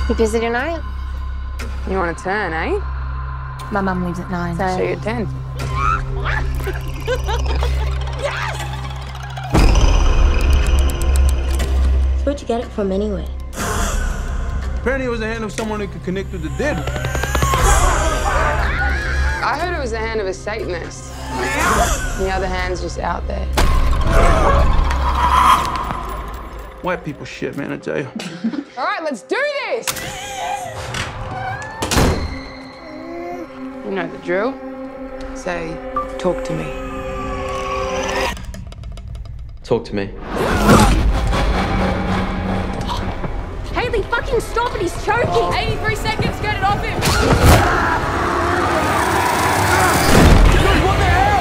You busy tonight? You want to turn, eh? My mum leaves at 9. See you at 10. Yes! Where'd you get it from anyway? Apparently it was the hand of someone who could connect with the dead. I heard it was the hand of a Satanist. The other hand's just out there. White people shit, man, I tell you. All right, let's do this! You know the drill. Say, talk to me. Talk to me. Haley, fucking stop it, he's choking! 83 seconds, get it off him! What the hell?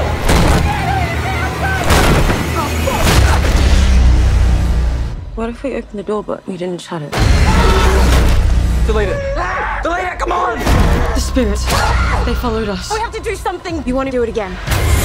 What if we opened the door but we didn't shut it? Delete it. Delete it, come on! The spirits, they followed us. We have to do something! You want to do it again?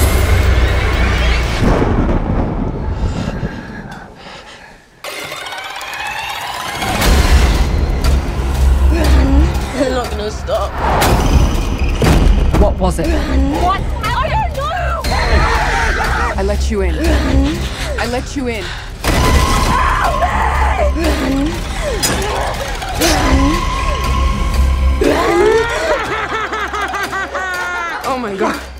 They're not gonna stop. What was it? What? I don't know! I let you in. I let you in. Oh my God.